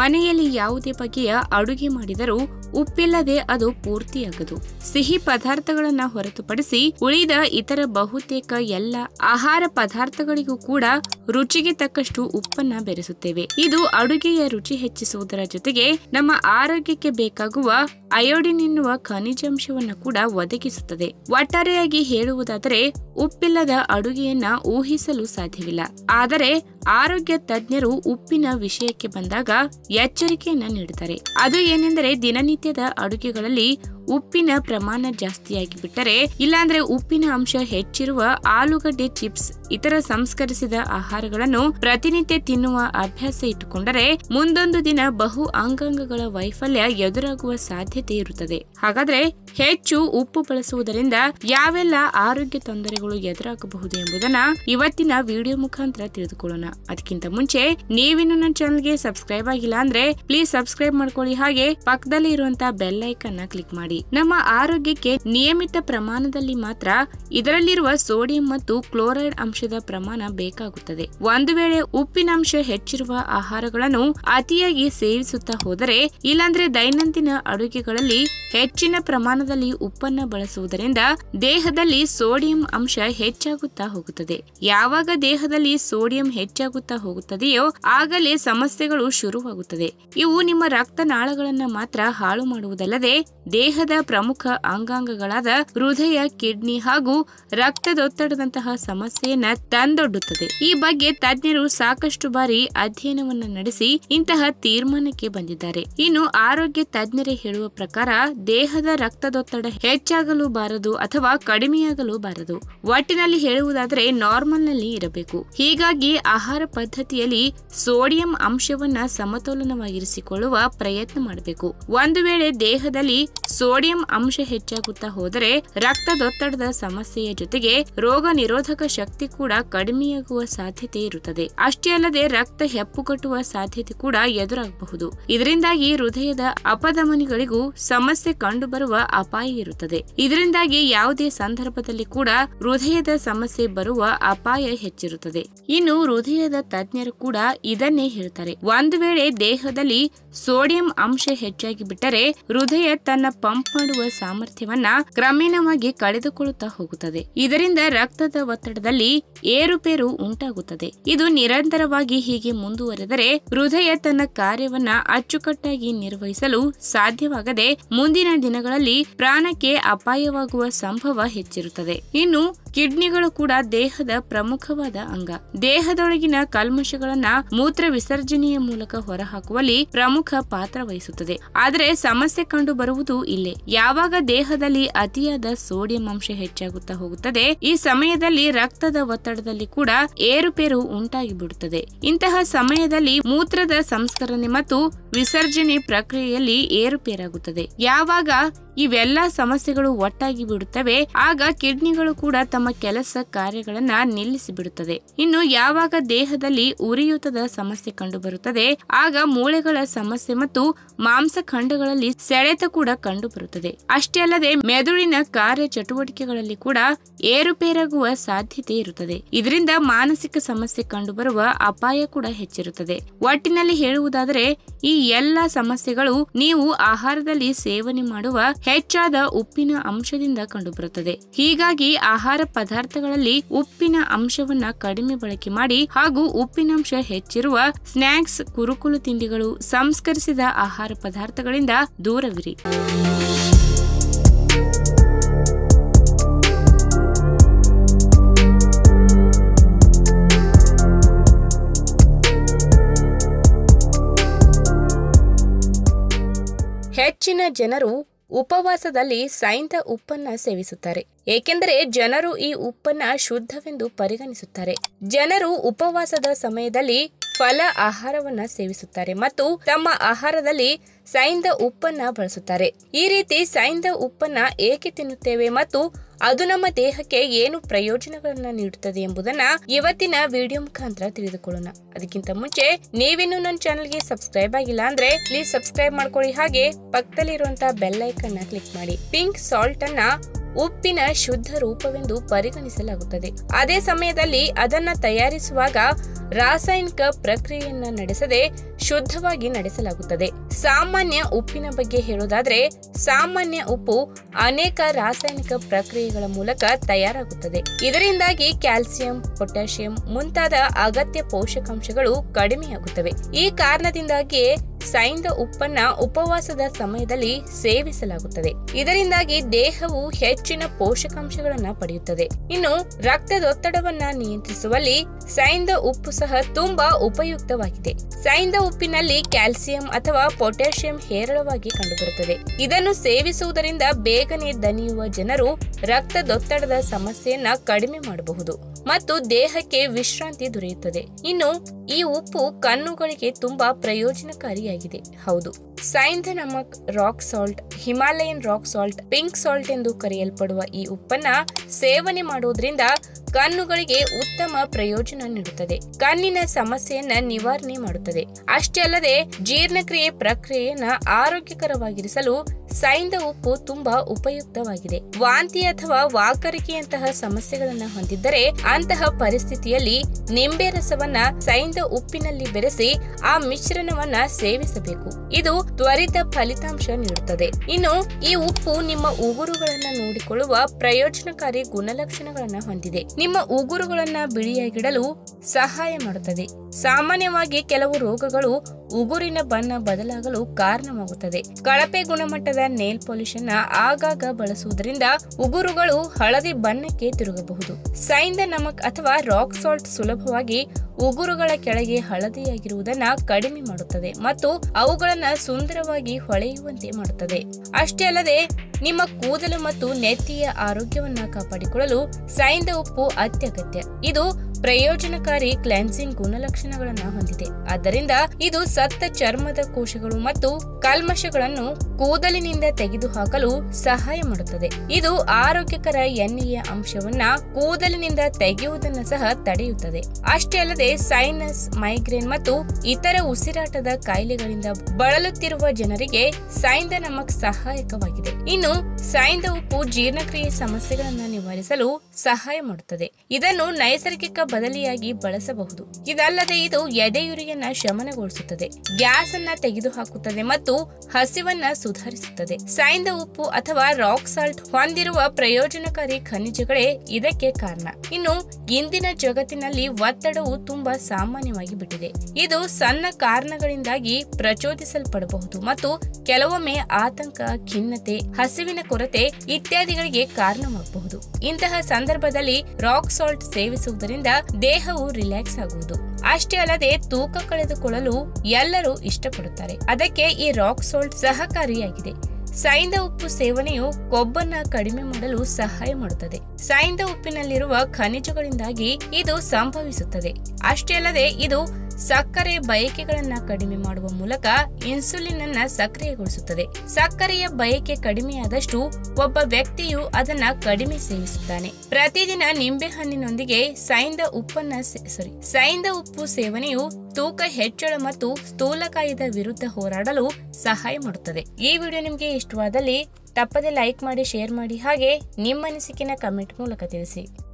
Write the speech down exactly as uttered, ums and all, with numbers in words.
ಮನೆಯಲ್ಲಿ ಯಾವುದೇ ಬಗೆಯ ಅಡುಗೆ ಮಾಡಿದರೂ ಉಪ್ಪಿಲ್ಲದೆ ಅದು ಪೂರ್ತಿಯಾಗದು. ಸಿಹಿ ಪದಾರ್ಥಗಳನ್ನ ಹೊರತುಪಡಿಸಿ ಉಳಿದ ಇತರ ಬಹುತೇಕ ಎಲ್ಲ ಆಹಾರ ಪದಾರ್ಥಗಳಿಗೂ ಕೂಡ ರುಚಿಗೆ ತಕ್ಕಷ್ಟು ಉಪ್ಪನ್ನ ಬೆರೆಸುತ್ತೇವೆ. ಇದು ಅಡುಗೆಯ ರುಚಿ ಹೆಚ್ಚಿಸುವುದರ ಜೊತೆಗೆ ನಮ್ಮ ಆರೋಗ್ಯಕ್ಕೆ ಬೇಕಾಗುವ ಅಯೋಡಿನ್ ಎನ್ನುವ ಖನಿಜಾಂಶವನ್ನ ಕೂಡ ಒದಗಿಸುತ್ತದೆ. ಒಟ್ಟಾರೆಯಾಗಿ ಹೇಳುವುದಾದರೆ ಉಪ್ಪಿಲ್ಲದ ಅಡುಗೆಯನ್ನ ಊಹಿಸಲು ಸಾಧ್ಯವಿಲ್ಲ. ಆದರೆ ಆರೋಗ್ಯ ತಜ್ಞರು ಉಪ್ಪಿನ ವಿಷಯಕ್ಕೆ ಬಂದಾಗ ಎಚ್ಚರಿಕೆಯನ್ನ ನೀಡುತ್ತಾರೆ. ಅದು ಏನೆಂದರೆ ದಿನನಿತ್ಯದ ಅಡುಗೆಗಳಲ್ಲಿ ಉಪ್ಪಿನ ಪ್ರಮಾಣ ಜಾಸ್ತಿಯಾಗಿ ಬಿಟ್ಟರೆ, ಇಲ್ಲಾಂದ್ರೆ ಉಪ್ಪಿನ ಅಂಶ ಹೆಚ್ಚಿರುವ ಆಲೂಗಡ್ಡೆ ಚಿಪ್ಸ್, ಇತರ ಸಂಸ್ಕರಿಸಿದ ಆಹಾರಗಳನ್ನು ಪ್ರತಿನಿತ್ಯ ತಿನ್ನುವ ಅಭ್ಯಾಸ ಇಟ್ಟುಕೊಂಡರೆ ಮುಂದೊಂದು ದಿನ ಬಹು ಅಂಗಾಂಗಗಳ ವೈಫಲ್ಯ ಎದುರಾಗುವ ಸಾಧ್ಯತೆ ಇರುತ್ತದೆ. ಹಾಗಾದ್ರೆ ಹೆಚ್ಚು ಉಪ್ಪು ಬಳಸುವುದರಿಂದ ಯಾವೆಲ್ಲ ಆರೋಗ್ಯ ತೊಂದರೆಗಳು ಎದುರಾಗಬಹುದು ಎಂಬುದನ್ನ ಇವತ್ತಿನ ವಿಡಿಯೋ ಮುಖಾಂತರ ತಿಳಿದುಕೊಳ್ಳೋಣ. ಅದಕ್ಕಿಂತ ಮುಂಚೆ ನೀವಿನ್ನು ನನ್ನ ಚಾನಲ್ಗೆ ಸಬ್ಸ್ಕ್ರೈಬ್ ಆಗಿಲ್ಲ ಅಂದ್ರೆ ಪ್ಲೀಸ್ ಸಬ್ಸ್ಕ್ರೈಬ್ ಮಾಡ್ಕೊಳ್ಳಿ, ಹಾಗೆ ಪಕ್ಕದಲ್ಲಿ ಇರುವಂತಹ ಬೆಲ್ ಐಕಾನ್ ನ ಕ್ಲಿಕ್ ಮಾಡಿ. ನಮ್ಮ ಆರೋಗ್ಯಕ್ಕೆ ನಿಯಮಿತ ಪ್ರಮಾಣದಲ್ಲಿ ಮಾತ್ರ ಇದರಲ್ಲಿರುವ ಸೋಡಿಯಂ ಮತ್ತು ಕ್ಲೋರೈಡ್ ಅಂಶದ ಪ್ರಮಾಣ ಬೇಕಾಗುತ್ತದೆ. ಒಂದು ವೇಳೆ ಉಪ್ಪಿನಂಶ ಹೆಚ್ಚಿರುವ ಆಹಾರಗಳನ್ನು ಅತಿಯಾಗಿ ಸೇವಿಸುತ್ತಾ ಹೋದರೆ, ಇಲ್ಲಾಂದ್ರೆ ದೈನಂದಿನ ಅಡುಗೆಗಳಲ್ಲಿ ಹೆಚ್ಚಿನ ಪ್ರಮಾಣದಲ್ಲಿ ಉಪ್ಪನ್ನ ಬಳಸುವುದರಿಂದ ದೇಹದಲ್ಲಿ ಸೋಡಿಯಂ ಅಂಶ ಹೆಚ್ಚಾಗುತ್ತಾ ಹೋಗುತ್ತದೆ. ಯಾವಾಗ ದೇಹದಲ್ಲಿ ಸೋಡಿಯಂ ಹೆಚ್ಚಾಗುತ್ತಾ ಹೋಗುತ್ತದೆಯೋ ಆಗಲೇ ಸಮಸ್ಯೆಗಳು ಶುರುವಾಗುತ್ತದೆ. ಇವು ನಿಮ್ಮ ರಕ್ತನಾಳಗಳನ್ನ ಮಾತ್ರ ಹಾಳು ಮಾಡುವುದಲ್ಲದೆ ದೇಹದ ಪ್ರಮುಖ ಅಂಗಾಂಗಗಳಾದ ಹೃದಯ, ಕಿಡ್ನಿ ಹಾಗೂ ರಕ್ತದೊತ್ತಡದಂತಹ ಸಮಸ್ಯೆಯನ್ನ ತಂದೊಡ್ಡುತ್ತದೆ. ಈ ಬಗ್ಗೆ ತಜ್ಞರು ಸಾಕಷ್ಟು ಬಾರಿ ಅಧ್ಯಯನವನ್ನ ನಡೆಸಿ ಇಂತಹ ತೀರ್ಮಾನಕ್ಕೆ ಬಂದಿದ್ದಾರೆ. ಇನ್ನು ಆರೋಗ್ಯ ತಜ್ಞರೇ ಹೇಳುವ ಪ್ರಕಾರ ದೇಹದ ರಕ್ತದೊತ್ತಡ ಹೆಚ್ಚಾಗಲು ಬಾರದು ಅಥವಾ ಕಡಿಮೆಯಾಗಲು ಬಾರದು. ಒಟ್ಟಿನಲ್ಲಿ ಹೇಳುವುದಾದರೆ ನಾರ್ಮಲ್ ನಲ್ಲಿ ಇರಬೇಕು. ಹೀಗಾಗಿ ಆಹಾರ ಪದ್ಧತಿಯಲ್ಲಿ ಸೋಡಿಯಂ ಅಂಶವನ್ನ ಸಮತೋಲನವಾಗಿರಿಸಿಕೊಳ್ಳುವ ಪ್ರಯತ್ನ ಮಾಡಬೇಕು. ಒಂದು ವೇಳೆ ದೇಹದಲ್ಲಿ ಸೋಡಿಯಂ ಅಂಶ ಹೆಚ್ಚಾಗುತ್ತಾ ಹೋದರೆ ರಕ್ತದೊತ್ತಡದ ಸಮಸ್ಯೆಯ ಜೊತೆಗೆ ರೋಗ ನಿರೋಧಕ ಶಕ್ತಿ ಕೂಡ ಕಡಿಮೆಯಾಗುವ ಸಾಧ್ಯತೆ ಇರುತ್ತದೆ. ಅಷ್ಟೇ ಅಲ್ಲದೆ ರಕ್ತ ಹೆಪ್ಪುಗಟ್ಟುವ ಸಾಧ್ಯತೆ ಕೂಡ ಎದುರಾಗಬಹುದು. ಇದರಿಂದಾಗಿ ಹೃದಯದ ಅಪಧಮನಿಗಳಿಗೂ ಸಮಸ್ಯೆ ಕಂಡುಬರುವ ಅಪಾಯ ಇರುತ್ತದೆ. ಇದರಿಂದಾಗಿ ಯಾವುದೇ ಸಂದರ್ಭದಲ್ಲಿ ಕೂಡ ಹೃದಯದ ಸಮಸ್ಯೆ ಬರುವ ಅಪಾಯ ಹೆಚ್ಚಿರುತ್ತದೆ. ಇನ್ನು ಹೃದಯದ ತಜ್ಞರು ಕೂಡ ಇದನ್ನೇ ಹೇಳ್ತಾರೆ. ಒಂದು ವೇಳೆ ದೇಹದಲ್ಲಿ ಸೋಡಿಯಂ ಅಂಶ ಹೆಚ್ಚಾಗಿ ಬಿಟ್ಟರೆ ಹೃದಯ ತನ್ನ ಪಂಪ್ ಮಾಡುವ ಸಾಮರ್ಥ್ಯವನ್ನ ಕ್ರಮೇಣವಾಗಿ ಕಳೆದುಕೊಳ್ಳುತ್ತಾ ಹೋಗುತ್ತದೆ. ಇದರಿಂದ ರಕ್ತದ ಒತ್ತಡದಲ್ಲಿ ಏರುಪೇರು ಉಂಟಾಗುತ್ತದೆ. ಇದು ನಿರಂತರವಾಗಿ ಹೀಗೆ ಮುಂದುವರೆದರೆ ಹೃದಯ ತನ್ನ ಕಾರ್ಯವನ್ನ ಅಚ್ಚುಕಟ್ಟಾಗಿ ನಿರ್ವಹಿಸಲು ಸಾಧ್ಯವಾಗದೆ ಮುಂದಿನ ದಿನಗಳಲ್ಲಿ ಪ್ರಾಣಕ್ಕೆ ಅಪಾಯವಾಗುವ ಸಂಭವ ಹೆಚ್ಚಿರುತ್ತದೆ. ಇನ್ನು ಕಿಡ್ನಿಗಳು ಕೂಡ ದೇಹದ ಪ್ರಮುಖವಾದ ಅಂಗ. ದೇಹದೊಳಗಿನ ಕಲ್ಮಶಗಳನ್ನ ಮೂತ್ರ ವಿಸರ್ಜನೆಯ ಮೂಲಕ ಹೊರಹಾಕುವಲ್ಲಿ ಪ್ರಮುಖ ಪಾತ್ರ ವಹಿಸುತ್ತದೆ. ಆದರೆ ಸಮಸ್ಯೆ ಕಂಡು ಬರುವುದು ಇಲ್ಲೇ. ಯಾವಾಗ ದೇಹದಲ್ಲಿ ಅತಿಯಾದ ಸೋಡಿಯಂ ಅಂಶ ಹೆಚ್ಚಾಗುತ್ತಾ ಹೋಗುತ್ತದೆ, ಈ ಸಮಯದಲ್ಲಿ ರಕ್ತದ ಒತ್ತಡದಲ್ಲಿ ಕೂಡ ಏರುಪೇರು ಉಂಟಾಗಿ ಬಿಡುತ್ತದೆ. ಇಂತಹ ಸಮಯದಲ್ಲಿ ಮೂತ್ರದ ಸಂಸ್ಕರಣೆ ಮತ್ತು ವಿಸರ್ಜನೆ ಪ್ರಕ್ರಿಯೆಯಲ್ಲಿ ಏರುಪೇರಾಗುತ್ತದೆ. ಯಾವಾಗ ಇವೆಲ್ಲ ಸಮಸ್ಯೆಗಳು ಒಟ್ಟಾಗಿ ಬಿಡುತ್ತವೆ, ಆಗ ಕಿಡ್ನಿಗಳು ಕೂಡ ತಮ್ಮ ಕೆಲಸ ಕಾರ್ಯಗಳನ್ನ ನಿಲ್ಲಿಸಿ ಬಿಡುತ್ತದೆ. ಇನ್ನು ಯಾವಾಗ ದೇಹದಲ್ಲಿ ಉರಿಯೂತದ ಸಮಸ್ಯೆ ಕಂಡು ಬರುತ್ತದೆ, ಆಗ ಮೂಳೆಗಳ ಸಮಸ್ಯೆ ಮತ್ತು ಮಾಂಸಖಂಡಗಳಲ್ಲಿ ಸೆಳೆತ ಕೂಡ ಕಂಡು ಬರುತ್ತದೆ. ಅಷ್ಟೇ ಅಲ್ಲದೆ ಮೆದುಳಿನ ಕಾರ್ಯ ಚಟುವಟಿಕೆಗಳಲ್ಲಿ ಕೂಡ ಏರುಪೇರಾಗುವ ಸಾಧ್ಯತೆ ಇರುತ್ತದೆ. ಇದರಿಂದ ಮಾನಸಿಕ ಸಮಸ್ಯೆ ಕಂಡುಬರುವ ಅಪಾಯ ಕೂಡ ಹೆಚ್ಚಿರುತ್ತದೆ. ಒಟ್ಟಿನಲ್ಲಿ ಹೇಳುವುದಾದರೆ ಈ ಎಲ್ಲ ಸಮಸ್ಯೆಗಳು ನೀವು ಆಹಾರದಲ್ಲಿ ಸೇವನೆ ಮಾಡುವ ಹೆಚ್ಚಾದ ಉಪ್ಪಿನ ಅಂಶದಿಂದ ಕಂಡುಬರುತ್ತದೆ. ಹೀಗಾಗಿ ಆಹಾರ ಪದಾರ್ಥಗಳಲ್ಲಿ ಉಪ್ಪಿನ ಅಂಶವನ್ನ ಕಡಿಮೆ ಬಳಕೆ ಮಾಡಿ ಹಾಗೂ ಉಪ್ಪಿನಂಶ ಹೆಚ್ಚಿರುವ ಸ್ನಾಕ್ಸ್, ಕುರುಕುಲು ತಿಂಡಿಗಳು, ಸಂಸ್ಕರಿಸಿದ ಆಹಾರ ಪದಾರ್ಥಗಳಿಂದ ದೂರವಿರಿ. ಹೆಚ್ಚಿನ ಜನರು ಉಪವಾಸದಲ್ಲಿ ಸೈಂಧ ಉಪ್ಪನ್ನ ಸೇವಿಸುತ್ತಾರೆ. ಏಕೆಂದರೆ ಜನರು ಈ ಉಪ್ಪನ್ನ ಶುದ್ಧವೆಂದು ಪರಿಗಣಿಸುತ್ತಾರೆ. ಜನರು ಉಪವಾಸದ ಸಮಯದಲ್ಲಿ ಫಲ ಆಹಾರವನ್ನ ಸೇವಿಸುತ್ತಾರೆ ಮತ್ತು ತಮ್ಮ ಆಹಾರದಲ್ಲಿ ಸೈಂಧ ಉಪ್ಪನ್ನ ಬಳಸುತ್ತಾರೆ. ಈ ರೀತಿ ಸೈಂಧ ಉಪ್ಪನ್ನ ಏಕೆ ತಿನ್ನುತ್ತೇವೆ ಮತ್ತು ಅದು ನಮ್ಮ ದೇಹಕ್ಕೆ ಏನು ಪ್ರಯೋಜನಗಳನ್ನ ನೀಡುತ್ತದೆ ಎಂಬುದನ್ನ ಇವತ್ತಿನ ವಿಡಿಯೋ ಮುಖಾಂತರ ತಿಳಿದುಕೊಳ್ಳೋಣ. ಅದಕ್ಕಿಂತ ಮುಂಚೆ ನೀವಿನ್ನು ನನ್ನ ಚಾನಲ್ಗೆ ಸಬ್ಸ್ಕ್ರೈಬ್ ಆಗಿಲ್ಲ ಅಂದ್ರೆ ಪ್ಲೀಸ್ ಸಬ್ಸ್ಕ್ರೈಬ್ ಮಾಡ್ಕೊಳ್ಳಿ, ಹಾಗೆ ಪಕ್ಕದಲ್ಲಿರುವಂತಹ ಬೆಲ್ ಐಕಾನ್ ನ ಕ್ಲಿಕ್ ಮಾಡಿ. ಪಿಂಕ್ ಸಾಲ್ಟ್ ಅನ್ನ ಉಪ್ಪಿನ ಶುದ್ಧ ರೂಪವೆಂದು ಪರಿಗಣಿಸಲಾಗುತ್ತದೆ. ಅದೇ ಸಮಯದಲ್ಲಿ ಅದನ್ನ ತಯಾರಿಸುವಾಗ ರಾಸಾಯನಿಕ ಪ್ರಕ್ರಿಯೆಯನ್ನ ನಡೆಸದೆ ಶುದ್ಧವಾಗಿ ನಡೆಸಲಾಗುತ್ತದೆ. ಸಾಮಾನ್ಯ ಉಪ್ಪಿನ ಬಗ್ಗೆ ಹೇಳೋದಾದ್ರೆ, ಸಾಮಾನ್ಯ ಉಪ್ಪು ಅನೇಕ ರಾಸಾಯನಿಕ ಪ್ರಕ್ರಿಯೆಗಳ ಮೂಲಕ ತಯಾರಾಗುತ್ತದೆ. ಇದರಿಂದಾಗಿ ಕ್ಯಾಲ್ಸಿಯಂ, ಪೊಟ್ಯಾಷಿಯಂ ಮುಂತಾದ ಅಗತ್ಯ ಪೋಷಕಾಂಶಗಳು ಕಡಿಮೆಯಾಗುತ್ತವೆ. ಈ ಕಾರಣದಿಂದಾಗಿಯೇ ಸೈಂಧ ಉಪ್ಪನ್ನ ಉಪವಾಸದ ಸಮಯದಲ್ಲಿ ಸೇವಿಸಲಾಗುತ್ತದೆ. ಇದರಿಂದಾಗಿ ದೇಹವು ಹೆಚ್ಚಿನ ಪೋಷಕಾಂಶಗಳನ್ನ ಪಡೆಯುತ್ತದೆ. ಇನ್ನು ರಕ್ತದೊತ್ತಡವನ್ನ ನಿಯಂತ್ರಿಸುವಲ್ಲಿ ಸೈಂಧ ಉಪ್ಪು ಸಹ ತುಂಬಾ ಉಪಯುಕ್ತವಾಗಿದೆ. ಸೈಂಧ ಉಪ್ಪಿನಲ್ಲಿ ಕ್ಯಾಲ್ಸಿಯಂ ಅಥವಾ ಪೊಟ್ಯಾಷಿಯಂ ಹೇರಳವಾಗಿ ಕಂಡುಬರುತ್ತದೆ. ಇದನ್ನು ಸೇವಿಸುವುದರಿಂದ ಬೇಗನೆ ದಣಿಯುವ ಜನರು ರಕ್ತದೊತ್ತಡದ ಸಮಸ್ಯೆಯನ್ನ ಕಡಿಮೆ ಮಾಡಬಹುದು ಮತ್ತು ದೇಹಕ್ಕೆ ವಿಶ್ರಾಂತಿ ದೊರೆಯುತ್ತದೆ. ಇನ್ನು ಈ ಉಪ್ಪು ಕಣ್ಣುಗಳಿಗೆ ತುಂಬಾ ಪ್ರಯೋಜನಕಾರಿಯಾಗಿದೆ. ಹೌದು, ಸೈಂಧ ನಮಕ್, rock salt, Himalayan rock salt, pink salt ಎಂದು ಕರೆಯಲ್ಪಡುವ ಈ ಉಪ್ಪನ್ನ ಸೇವನೆ ಮಾಡುವುದರಿಂದ ಕಣ್ಣುಗಳಿಗೆ ಉತ್ತಮ ಪ್ರಯೋಜನ ನೀಡುತ್ತದೆ. ಕಣ್ಣಿನ ಸಮಸ್ಯೆಯನ್ನ ನಿವಾರಣೆ ಮಾಡುತ್ತದೆ. ಅಷ್ಟೇ ಅಲ್ಲದೆ ಜೀರ್ಣಕ್ರಿಯೆ ಪ್ರಕ್ರಿಯೆಯನ್ನ ಆರೋಗ್ಯಕರವಾಗಿರಿಸಲು ಸೈಂಧ ಉಪ್ಪು ತುಂಬಾ ಉಪಯುಕ್ತವಾಗಿದೆ. ವಾಂತಿ ಅಥವಾ ವಾಕರಿಕೆಯಂತಹ ಸಮಸ್ಯೆಗಳನ್ನ ಹೊಂದಿದ್ದರೆ ಅಂತಹ ಪರಿಸ್ಥಿತಿಯಲ್ಲಿ ನಿಂಬೆ ರಸವನ್ನ ಸೈಂಧ ಉಪ್ಪಿನಲ್ಲಿ ಬೆರೆಸಿ ಆ ಮಿಶ್ರಣವನ್ನ ಸೇವಿಸಬೇಕು. ಇದು ತ್ವರಿತ ಫಲಿತಾಂಶ ನೀಡುತ್ತದೆ. ಇನ್ನು ಈ ಉಪ್ಪು ನಿಮ್ಮ ಉಗುರುಗಳನ್ನ ನೋಡಿಕೊಳ್ಳುವ ಪ್ರಯೋಜನಕಾರಿ ಗುಣಲಕ್ಷಣಗಳನ್ನ ಹೊಂದಿದೆ. ನಿಮ್ಮ ಉಗುರುಗಳನ್ನ ಬಿಳಿಯಾಗಿಡಲು ಸಹಾಯ ಮಾಡುತ್ತದೆ. ಸಾಮಾನ್ಯವಾಗಿ ಕೆಲವು ರೋಗಗಳು ಉಗುರಿನ ಬಣ್ಣ ಬದಲಾಗಲು ಕಾರಣವಾಗುತ್ತದೆ. ಕಳಪೆ ಗುಣಮಟ್ಟದ ನೇಲ್ ಪಾಲಿಶ್ ಅನ್ನ ಆಗಾಗ ಬಳಸುವುದರಿಂದ ಉಗುರುಗಳು ಹಳದಿ ಬಣ್ಣಕ್ಕೆ ತಿರುಗಬಹುದು. ಸೈಂಧ ನಮಕ್ ಅಥವಾ ರಾಕ್ ಸಾಲ್ಟ್ ಸುಲಭವಾಗಿ ಉಗುರುಗಳ ಕೆಳಗೆ ಹಳದಿಯಾಗಿರುವುದನ್ನ ಕಡಿಮೆ ಮಾಡುತ್ತದೆ ಮತ್ತು ಅವುಗಳನ್ನ ಸುಂದರವಾಗಿ ಹೊಳೆಯುವಂತೆ ಮಾಡುತ್ತದೆ. ಅಷ್ಟೇ ಅಲ್ಲದೆ ನಿಮ್ಮ ಕೂದಲು ಮತ್ತು ನೆತ್ತಿಯ ಆರೋಗ್ಯವನ್ನ ಕಾಪಾಡಿಕೊಳ್ಳಲು ಸೈಂಧ ಉಪ್ಪು ಅತ್ಯಗತ್ಯ. ಇದು ಪ್ರಯೋಜನಕಾರಿ ಕ್ಲೆನ್ಸಿಂಗ್ ಗುಣಲಕ್ಷಣಗಳನ್ನ ಹೊಂದಿದೆ. ಆದ್ದರಿಂದ ಇದು ಸತ್ತ ಚರ್ಮದ ಕೋಶಗಳು ಮತ್ತು ಕಲ್ಮಶಗಳನ್ನು ಕೂದಲಿನಿಂದ ತೆಗೆದುಹಾಕಲು ಸಹಾಯ ಮಾಡುತ್ತದೆ. ಇದು ಆರೋಗ್ಯಕರ ಎಣ್ಣೆಯ ಅಂಶವನ್ನ ಕೂದಲಿನಿಂದ ತೆಗೆಯುವುದನ್ನು ಸಹ ತಡೆಯುತ್ತದೆ. ಅಷ್ಟೇ ಅಲ್ಲದೆ ಸೈನಸ್, ಮೈಗ್ರೇನ್ ಮತ್ತು ಇತರ ಉಸಿರಾಟದ ಕಾಯಿಲೆಗಳಿಂದ ಬಳಲುತ್ತಿರುವ ಜನರಿಗೆ ಸೈಂಧ ನಮಕ್ ಸಹಾಯಕವಾಗಿದೆ. ಇನ್ನು ಸೈಂಧ ಉಪ್ಪು ಜೀರ್ಣಕ್ರಿಯೆ ಸಮಸ್ಯೆಗಳನ್ನ ನಿವಾರಿಸಲು ಸಹಾಯ ಮಾಡುತ್ತದೆ. ಇದನ್ನು ನೈಸರ್ಗಿಕ ಬದಲಿಯಾಗಿ ಬಳಸಬಹುದು. ಇದಲ್ಲದೆ ಇದು ಎದೆಯುರಿಯನ್ನ ಶಮನಗೊಳಿಸುತ್ತದೆ, ಗ್ಯಾಸ್ ಅನ್ನ ತೆಗೆದುಹಾಕುತ್ತದೆ ಮತ್ತು ಹಸಿವನ್ನ ಸುಧಾರಿಸುತ್ತದೆ. ಸೈಂಧ ಉಪ್ಪು ಅಥವಾ ರಾಕ್ ಸಾಲ್ಟ್ ಹೊಂದಿರುವ ಪ್ರಯೋಜನಕಾರಿ ಖನಿಜಗಳೇ ಇದಕ್ಕೆ ಕಾರಣ. ಇನ್ನು ಇಂದಿನ ಜಗತ್ತಿನಲ್ಲಿ ಒತ್ತಡವು ತುಂಬಾ ಸಾಮಾನ್ಯವಾಗಿ ಬಿಟ್ಟಿದೆ. ಇದು ಸಣ್ಣ ಕಾರಣಗಳಿಂದಾಗಿ ಪ್ರಚೋದಿಸಲ್ಪಡಬಹುದು ಮತ್ತು ಕೆಲವೊಮ್ಮೆ ಆತಂಕ, ಖಿನ್ನತೆ, ಹಸಿವಿನ ಕೊರತೆ ಇತ್ಯಾದಿಗಳಿಗೆ ಕಾರಣವಾಗಬಹುದು. ಇಂತಹ ಸಂದರ್ಭದಲ್ಲಿ ರಾಕ್ ಸಾಲ್ಟ್ ಸೇವಿಸುವುದರಿಂದ ದೇಹವು ರಿಲ್ಯಾಕ್ಸ್ ಆಗುವುದು. ಅಷ್ಟೇ ಅಲ್ಲದೆ ತೂಕ ಕಳೆದುಕೊಳ್ಳಲು ಎಲ್ಲರೂ ಇಷ್ಟಪಡುತ್ತಾರೆ. ಅದಕ್ಕೆ ಈ ರಾಕ್ ಸಾಲ್ಟ್ ಸಹಕಾರಿಯಾಗಿದೆ. ಸೈಂಧ ಉಪ್ಪು ಸೇವನೆಯು ಕೊಬ್ಬನ್ನ ಕಡಿಮೆ ಮಾಡಲು ಸಹಾಯ ಮಾಡುತ್ತದೆ. ಸೈಂಧ ಉಪ್ಪಿನಲ್ಲಿರುವ ಖನಿಜಗಳಿಂದಾಗಿ ಇದು ಸಂಭವಿಸುತ್ತದೆ. ಅಷ್ಟೇ ಅಲ್ಲದೆ ಇದು ಸಕ್ಕರೆ ಬಯಕೆಗಳನ್ನ ಕಡಿಮೆ ಮಾಡುವ ಮೂಲಕ ಇನ್ಸುಲಿನ್ ಅನ್ನ ಸಕ್ರಿಯಗೊಳಿಸುತ್ತದೆ. ಸಕ್ಕರೆಯ ಬಯಕೆ ಕಡಿಮೆಯಾದಷ್ಟು ಒಬ್ಬ ವ್ಯಕ್ತಿಯು ಅದನ್ನ ಕಡಿಮೆ ಸೇವಿಸುತ್ತಾನೆ. ಪ್ರತಿದಿನ ನಿಂಬೆಹಣ್ಣಿನೊಂದಿಗೆ ಸೈಂಧ ಉಪ್ಪನ್ನ ಸಾರಿ ಸೈಂಧ ಉಪ್ಪು ಸೇವನೆಯು ತೂಕ ಹೆಚ್ಚಳ ಮತ್ತು ಸ್ಥೂಲಕಾಯದ ವಿರುದ್ಧ ಹೋರಾಡಲು ಸಹಾಯ ಮಾಡುತ್ತದೆ. ಈ ವಿಡಿಯೋ ನಿಮಗೆ ಇಷ್ಟವಾದಲ್ಲಿ ತಪ್ಪದೆ ಲೈಕ್ ಮಾಡಿ, ಶೇರ್ ಮಾಡಿ, ಹಾಗೆ ನಿಮ್ಮ ಅನಿಸಿಕೆನ ಕಮೆಂಟ್ ಮೂಲಕ ತಿಳಿಸಿ.